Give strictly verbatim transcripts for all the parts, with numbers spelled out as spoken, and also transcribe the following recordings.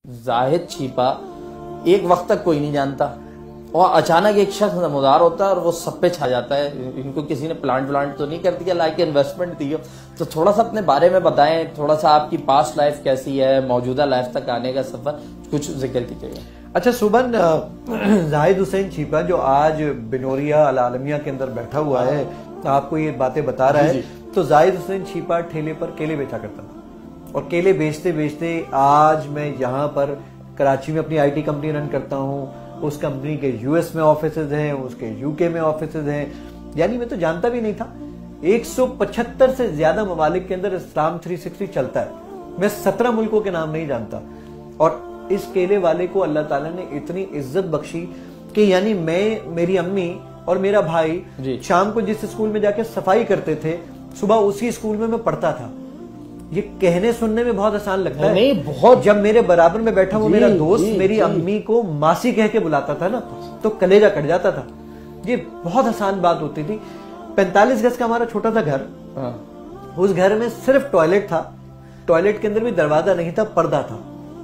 زاہد چھیپا ایک وقت تک کوئی نہیں جانتا اور اچانک ایک شخص نمودار ہوتا ہے اور وہ سب پہ چھا جاتا ہے. ان کو کسی نے پلانٹ پلانٹ تو نہیں کر دیا, لائک انویسٹمنٹ دی ہو. تو تھوڑا سا اپنے بارے میں بتائیں, تھوڑا سا آپ کی پاسٹ لائف کیسی ہے, موجودہ لائف تک آنے کا سفر کچھ ذکر کیجیے گا. اچھا سبحان, زاہد حسین چھیپا جو آج بنوریا العالمیہ کے اندر بیٹھا ہوا ہے, آپ کو یہ باتیں بتا رہا ہے, تو زاہد حسین چھیپا ٹھیلے پر کیلے بیچا کرتا تھا, اور کیلے بیچتے بیچتے آج میں یہاں پر کراچی میں اپنی آئی ٹی کمپنی رن کرتا ہوں. اس کمپنی کے یو ایس میں آفیسز ہیں, اس کے یو کے میں آفیسز ہیں. یعنی میں تو جانتا بھی نہیں تھا ایک سو پچہتر سے زیادہ ممالک کے اندر اسلام تھری سکسٹی چلتا ہے. میں سترہ ملکوں کے نام نہیں جانتا. اور اس کیلے والے کو اللہ تعالیٰ نے اتنی عزت بخشی کہ یعنی میں, میری امی اور میرا بھائی جی. شام کو جس اسکول میں جا کے صفائی کرتے تھے, صبح اسی اسکول میں میں پڑھتا تھا. یہ کہنے سننے میں بہت آسان لگتا ہے, نہیں بہت. جب میرے برابر میں بیٹھا وہ میرا دوست میری امی کو ماسی کہہ کے بلاتا تھا نا, تو کلیجہ کٹ جاتا تھا. یہ بہت آسان بات ہوتی تھی. پینتالیس گز کا ہمارا چھوٹا سا گھر, اس گھر میں صرف ٹوائلٹ تھا, ٹوائلٹ کے اندر بھی دروازہ نہیں تھا, پردہ تھا,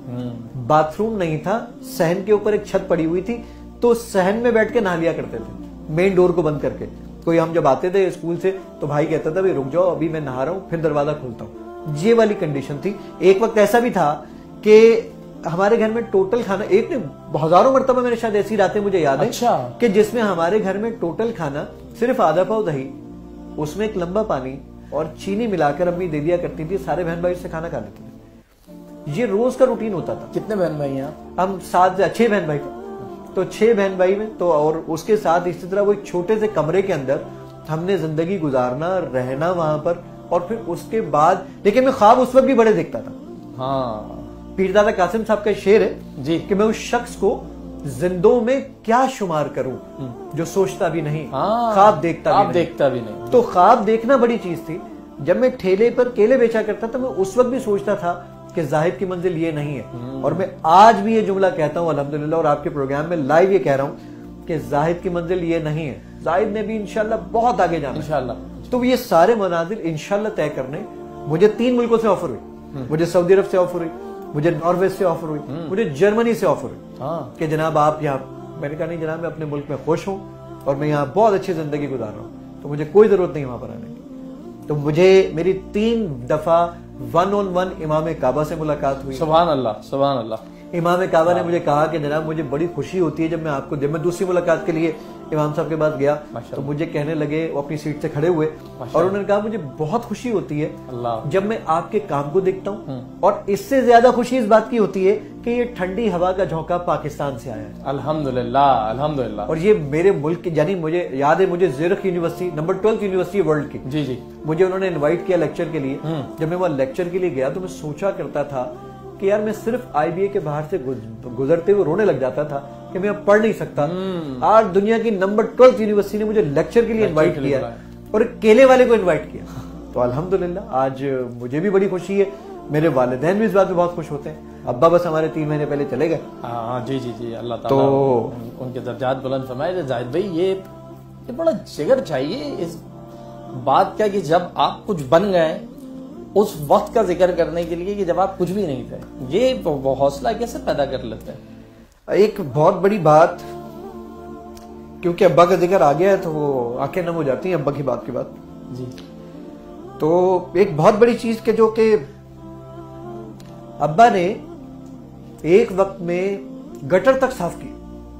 باتھ روم نہیں تھا, صحن کے اوپر ایک چھت پڑی ہوئی تھی, تو صحن میں بیٹھ کے نہا لیا کرتے تھے مین ڈور کو بند کر کے. کوئی ہم جب آتے تھے اسکول سے تو بھائی کہتا تھا رک جاؤ ابھی میں نہا رہا ہوں, پھر دروازہ کھولتا ہوں. یہ والی کنڈیشن تھی. ایک وقت ایسا بھی تھا کہ ہمارے گھر میں ٹوٹل کھانا, ایک نے ہزاروں مرتبہ میں نے شاید ایسی راتیں مجھے یاد ہے کہ جس میں ہمارے گھر میں ٹوٹل کھانا صرف آدھا پاؤ دہی, اس میں ایک لمبا پانی اور چینی ملا کر امی دے دیا کرتی تھی. سارے بہن بھائی سے کھانا کھا لیتے تھے. یہ روز کا روٹین ہوتا تھا. کتنے بہن بھائی ہیں آپ؟ ہم سات چھ بہن بھائی تھے, تو چھ بہن بھائی میں تو, اور اس کے ساتھ اسی طرح وہ ایک چھوٹے سے کمرے کے اندر ہم نے زندگی گزارنا, رہنا وہاں پر. اور پھر اس کے بعد لیکن میں خواب اس وقت بھی بڑے دیکھتا تھا. ہاں, پیر دادا قاسم صاحب کا شعر ہے جی کہ میں اس شخص کو زندوں میں کیا شمار کروں جو سوچتا بھی نہیں, خواب دیکھتا بھی دیکھتا بھی نہیں. تو خواب دیکھنا بڑی چیز تھی. جب میں ٹھیلے پر کیلے بیچا کرتا تھا, میں اس وقت بھی سوچتا تھا کہ زاہد کی منزل یہ نہیں ہے. اور میں آج بھی یہ جملہ کہتا ہوں الحمدللہ, اور آپ کے پروگرام میں لائیو یہ کہہ رہا ہوں کہ زاہد کی منزل یہ نہیں ہے. زاہد نے بھی انشاءاللہ بہت آگے جانا انشاءاللہ. تو یہ سارے منازل انشاءاللہ طے کرنے مجھے تین ملکوں سے آفر ہوئی. مجھے سعودی عرب سے آفر ہوئی, مجھے ناروے سے آفر ہوئی, مجھے جرمنی سے آفر ہوئی کہ جناب آپ یہاں. میں نے کہا نہیں جناب, میں اپنے ملک میں خوش ہوں اور میں یہاں بہت اچھی زندگی گزار رہا ہوں, تو مجھے کوئی ضرورت نہیں وہاں پر آنے کی. تو مجھے میری تین دفعہ ون آن ون امام کعبہ سے ملاقات ہوئی. سبحان اللہ سبحان اللہ. امام کعبہ نے مجھے کہا کہ جناب مجھے بڑی خوشی ہوتی ہے جب میں آپ کو, جب میں دوسری ملاقات کے لیے امام صاحب کے پاس گیا تو مجھے کہنے لگے, وہ اپنی سیٹ سے کھڑے ہوئے اور انہوں نے کہا مجھے بہت خوشی ہوتی ہے جب میں آپ کے کام کو دیکھتا ہوں, اور اس سے زیادہ خوشی اس بات کی ہوتی ہے کہ یہ ٹھنڈی ہوا کا جھونکا پاکستان سے آیا ہے. الحمدللہ الحمدللہ. اور یہ میرے ملک کی, یعنی مجھے یاد ہے مجھے Zurich university number twelfth university world کی, جی جی مجھے انہوں نے انوائٹ کیا لیکچر کے لیے. جب میں وہاں لیکچر کے لیے گیا تو میں سوچا کرتا تھا کہ یار میں صرف آئی بی اے کے باہر سے گزرتے ہوئے رونے لگ جاتا تھا کہ میں اب پڑھ نہیں سکتا. آج دنیا کی نمبر ٹویلتھ یونیورسٹی نے مجھے لیکچر کے لیے انوائٹ کیا اور کیلے والے کو انوائٹ کیا. تو الحمدللہ آج مجھے بھی بڑی خوشی ہے, میرے والدین بھی اس بات میں بہت خوش ہوتے ہیں. ابا بس ہمارے تین مہینے پہلے چلے گئے. ہاں جی جی جی, اللہ تعالیٰ ان کے درجات بلند فرمائے. زاہد بھائی یہ بڑا جگر چاہیے اس بات کا کہ جب آپ کچھ بن گئے اس وقت کا ذکر کرنے کے لیے کہ جب آپ کچھ بھی نہیں تھے. یہ حوصلہ کیسے پیدا کر لیتے ہیں؟ ایک بہت بڑی بات, کیونکہ ابا کا ذکر آ گیا ہے تو وہ آنکھیں نم ہو جاتی ہیں ابا کی بات کی بات جی. تو ایک بہت بڑی چیز کہ جو کہ ابا نے ایک وقت میں گٹر تک صاف کی.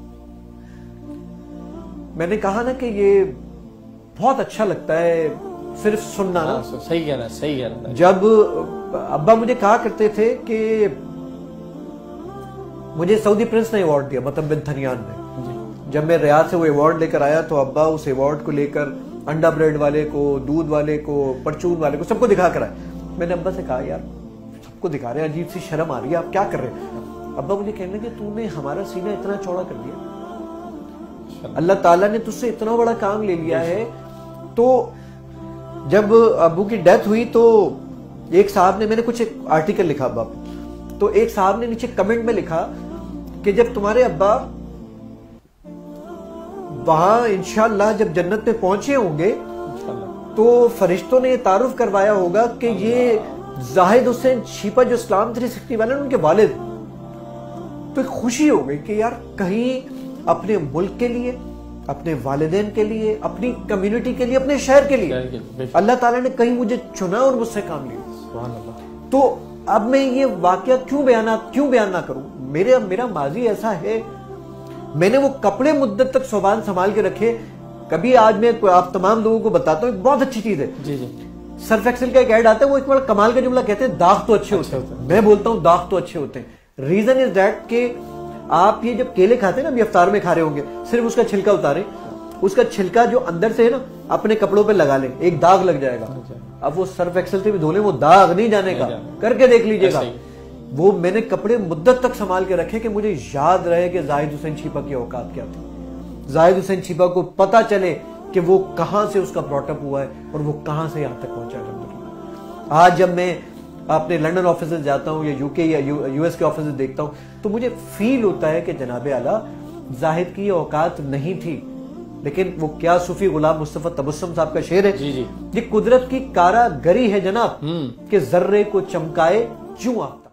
میں نے کہا نا کہ یہ بہت اچھا لگتا ہے صرف سننا نا. صحیح کہہ رہا ہے صحیح کہہ رہا ہے. جب ابا مجھے کہا کرتے تھے کہ مجھے سعودی پرنس نے ایوارڈ دیا, مطلب بن تھنیان نے, جب میں ریاض سے وہ ایوارڈ لے کر آیا تو ابا اس ایوارڈ کو لے کر انڈا بریڈ والے کو, دودھ والے کو, پرچون والے کو, سب کو دکھا کر آئے. میں نے ابا سے کہا یار سب کو دکھا رہے ہیں, عجیب سی شرم آ رہی ہے, آپ کیا کر رہے ہیں؟ ابا مجھے کہنے کہ تو نے ہمارا سینہ اتنا چوڑا کر دیا, اللہ تعالیٰ نے تجھ سے اتنا بڑا کام لے لیا ہے. تو جب ابو کی ڈیتھ ہوئی تو ایک صاحب نے, میں نے کچھ آرٹیکل لکھا ابا پہ, تو ایک صاحب نے نیچے کمنٹ میں لکھا کہ جب تمہارے ابا وہاں انشاءاللہ جب جنت میں پہنچے ہوں گے تو فرشتوں نے یہ تعارف کروایا ہوگا کہ یہ زاہد حسین چھیپا جو اسلام تھری سکسٹی والے ان کے والد. تو ایک خوشی ہو گئی کہ یار کہیں اپنے ملک کے لیے، اپنے والدین کے لیے، اپنی کمیونٹی کے لیے، اپنے شہر کے لیے اللہ تعالیٰ نے کہیں مجھے چنا اور مجھ سے کام لیا. سبحان اللہ. تو اب میں یہ واقعہ کیوں بیان کیوں بیان نہ کروں؟ میرے میرا ماضی ایسا ہے، میں نے وہ کپڑے مدت تک صوبان سنبھال کے رکھے. کبھی آج میں آپ تمام لوگوں کو بتاتا ہوں، ایک بہت اچھی چیز ہے. جی جی. سرف ایکسل کا ایک ایڈ آتا ہے، وہ ایک بڑا کمال کا جملہ کہتے ہیں، داغ تو اچھے ہوتے ہیں. میں بولتا ہوں داغ تو اچھے ہوتے ہیں. ریزن از دیٹ کہ آپ یہ جب کیلے کھاتے ہیں نا، ابھی افطار میں کھا رہے ہوں گے، صرف اس کا چھلکا اتاریں، اس کا چھلکا جو اندر سے ہے نا اپنے کپڑوں پہ لگا لیں، ایک داغ لگ جائے گا. اب وہ سرف ایکسل سے بھی دھو لیں، وہ داغ نہیں جانے کا. کر کے دیکھ لیجئے گا. وہ میں نے کپڑے مدت تک سنبھال کے رکھے کہ مجھے یاد رہے کہ زاہد حسین چھیپا کی اوقات کیا تھی. زاہد حسین چھیپا کو پتا چلے کہ وہ کہاں سے اس کا براٹ اپ ہوا ہے اور وہ کہاں سے یہاں تک پہنچا ہے. آج جب میں اپنے لنڈن آفیسز جاتا ہوں یا یو کے یا یو ایس کے آفیسز دیکھتا ہوں تو مجھے فیل ہوتا ہے کہ جناب اعلیٰ زاہد کی یہ اوقات نہیں تھی، لیکن وہ کیا صوفی غلام مصطفیٰ تبسم صاحب کا شعر ہے، جی جی. یہ قدرت کی کارا گری ہے جناب کہ ذرے کو چمکائے جواں.